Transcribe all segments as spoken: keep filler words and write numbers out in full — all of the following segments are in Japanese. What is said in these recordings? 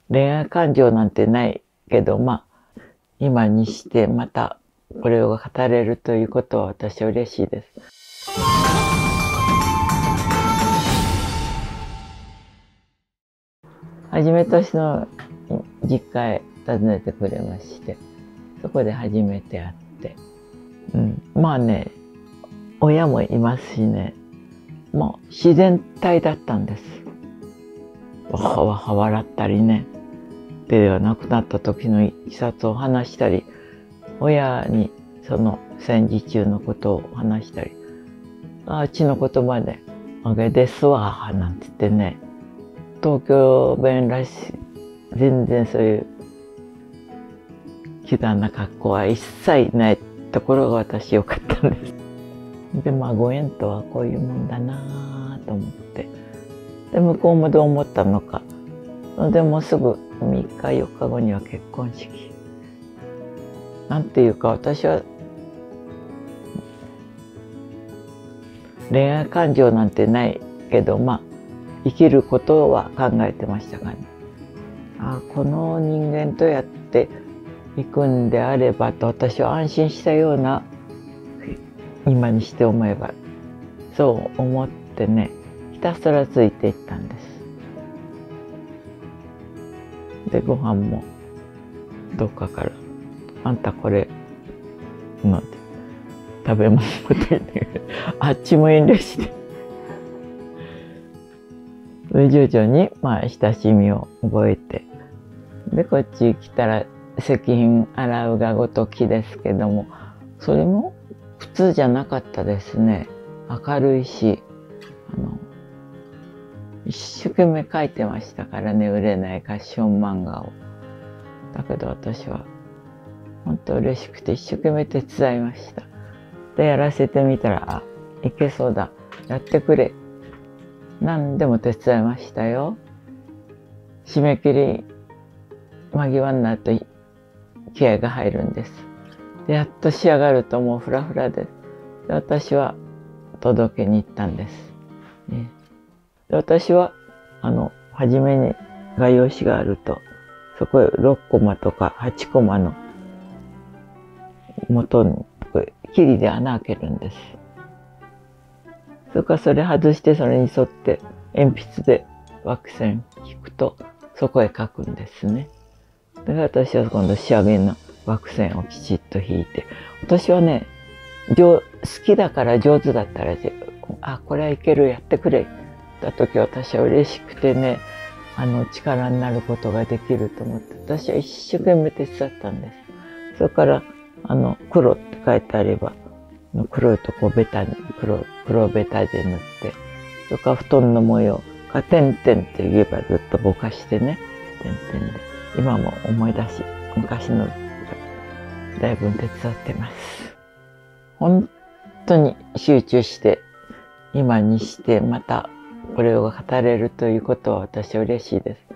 恋愛感情なんてないけど、まあ、今にしてまたこれを語れるということは私は嬉しいです。はじめとしの実家へ訪ねてくれまして、そこで初めて会って、うん、まあね、親もいますしね、もう自然体だったんです。わはわは笑ったりね、では亡くなった時のいきさつを話したり、親にその戦時中のことを話したり、あっちの言葉で「あげですわ」なんて言ってね、東京弁らしい、全然そういう奇談な格好は一切ないところが私良かったんです。でまあご縁とはこういうもんだなと思って、で向こうもどう思ったのか、でもうすぐみっかよっかごには結婚式。なんていうか、私は恋愛感情なんてないけど、まあ生きることは考えてましたがね、あこの人間とやっていくんであればと私は安心したような、今にして思えばそう思ってね、ひたすらついていったんです。でご飯もどっかから「あんたこれの食べ物持ってきて」あっちも遠慮して徐々にまあ親しみを覚えて、でこっち来たら石品洗うがごときですけども、それも普通じゃなかったですね。明るいし、あの一生懸命描いてましたからね、売れないファッション漫画を。だけど私は本当嬉しくて一生懸命手伝いました。でやらせてみたら、あいけそうだ、やってくれ、何でも手伝いましたよ。締め切り間際になると気合が入るんです。でやっと仕上がるともうフラフラです。で私は届けに行ったんです。ね、で私はあの初めに画用紙があると、そこへろっコマとかはちコマの元に切で穴開けるんです。それからそれ外して、それに沿って鉛筆で枠線引くとそこへ書くんですね。で私は今度仕上げの枠線をきちっと引いて、私はね好きだから上手だったら、あこれはいける、やってくれった時私は嬉しくてね、あの力になることができると思って、私は一生懸命手伝ったんです。それからあの黒って書いてあれば、黒いとこベタに黒黒ベタで塗って、それから布団の模様が点々って言えばずっとぼかしてね、点々で今も思い出し、昔のだいぶ手伝ってます。本当に集中して今にしてまたこれを語れるということは私は嬉しいです。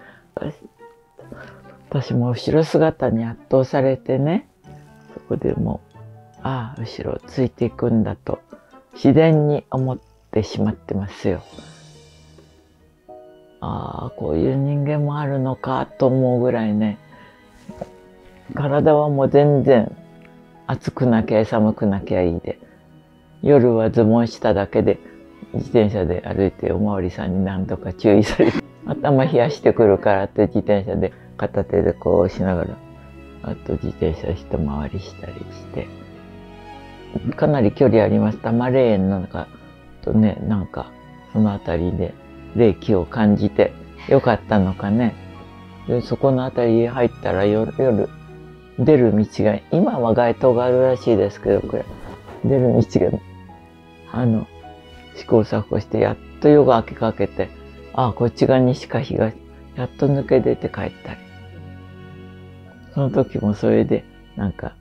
私も後ろ姿に圧倒されてね、そこでもうああ後ろをついていくんだと自然に思ってしまってますよ。ああこういう人間もあるのかと思うぐらいね、体はもう全然暑くなきゃ寒くなきゃいいで、夜はズボン下だけで自転車で歩いておまわりさんに何度か注意されて、頭冷やしてくるからって自転車で片手でこうしながら、あと自転車一回りしたりして、かなり距離ありました。マレーンの中とね、なんかその辺りで冷気を感じてよかったのかね。でそこの辺りへ入ったら夜、夜出る道が、今は街灯があるらしいですけど、これ出る道があの試行錯誤してやっと夜が明けかけて、ああこっち側西か東、やっと抜け出て帰ったり、その時もそれでなんか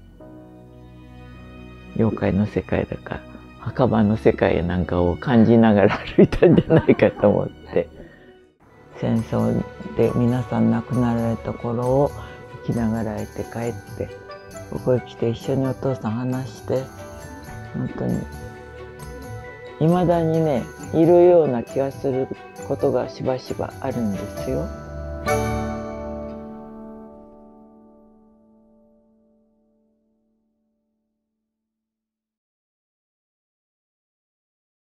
妖怪の世界だか墓場の世界なんかを感じながら歩いたんじゃないかと思って、戦争で皆さん亡くなられた頃を生きながらえて帰って、ここへ来て一緒にお父さん話して、本当にいまだにねいるような気がすることがしばしばあるんですよ。